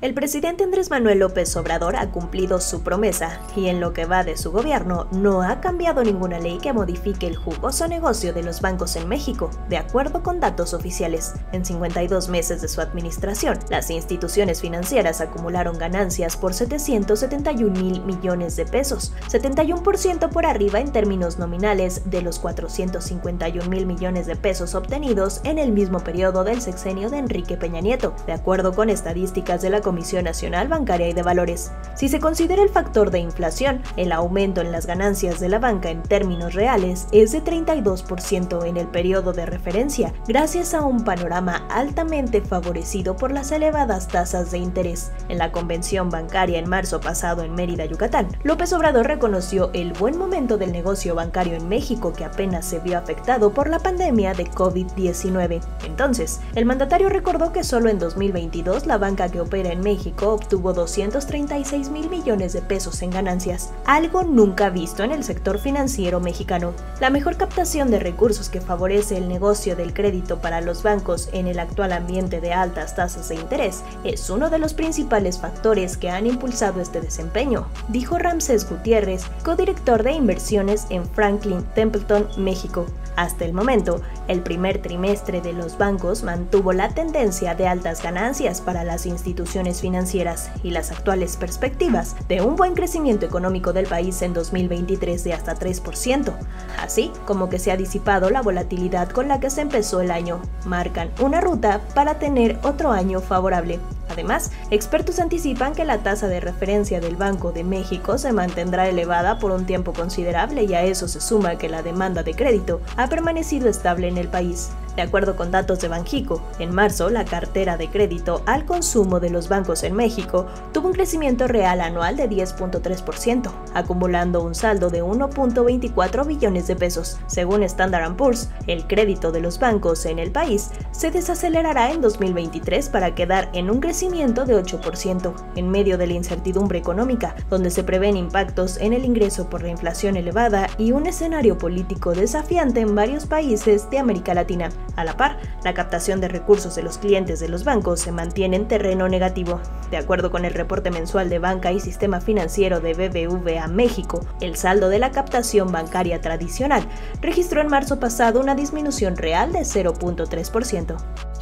El presidente Andrés Manuel López Obrador ha cumplido su promesa y en lo que va de su gobierno no ha cambiado ninguna ley que modifique el jugoso negocio de los bancos en México, de acuerdo con datos oficiales. En 52 meses de su administración, las instituciones financieras acumularon ganancias por 771,000 millones de pesos, 71% por arriba en términos nominales de los 451,000 millones de pesos obtenidos en el mismo periodo del sexenio de Enrique Peña Nieto, de acuerdo con estadísticas de la Comisión Nacional Bancaria y de Valores. Si se considera el factor de inflación, el aumento en las ganancias de la banca en términos reales es de 32% en el periodo de referencia, gracias a un panorama altamente favorecido por las elevadas tasas de interés. En la convención bancaria en marzo pasado en Mérida, Yucatán, López Obrador reconoció el buen momento del negocio bancario en México, que apenas se vio afectado por la pandemia de COVID-19. Entonces, el mandatario recordó que solo en 2022 la banca que opera en México obtuvo 236,000 millones de pesos en ganancias, algo nunca visto en el sector financiero mexicano. La mejor captación de recursos que favorece el negocio del crédito para los bancos en el actual ambiente de altas tasas de interés es uno de los principales factores que han impulsado este desempeño, dijo Ramsés Gutiérrez, codirector de inversiones en Franklin Templeton, México. Hasta el momento, el primer trimestre de los bancos mantuvo la tendencia de altas ganancias para las instituciones financieras y las actuales perspectivas de un buen crecimiento económico del país en 2023 de hasta 3%, así como que se ha disipado la volatilidad con la que se empezó el año, marcan una ruta para tener otro año favorable. Además, expertos anticipan que la tasa de referencia del Banco de México se mantendrá elevada por un tiempo considerable, y a eso se suma que la demanda de crédito ha permanecido estable en el país. De acuerdo con datos de Banxico, en marzo la cartera de crédito al consumo de los bancos en México tuvo un crecimiento real anual de 10.3%, acumulando un saldo de 1.24 billones de pesos. Según Standard & Poor's, el crédito de los bancos en el país se desacelerará en 2023 para quedar en un crecimiento de 8%, en medio de la incertidumbre económica, donde se prevén impactos en el ingreso por la inflación elevada y un escenario político desafiante en varios países de América Latina. A la par, la captación de recursos de los clientes de los bancos se mantiene en terreno negativo. De acuerdo con el reporte mensual de Banca y Sistema Financiero de BBVA México, el saldo de la captación bancaria tradicional registró en marzo pasado una disminución real de 0.3%.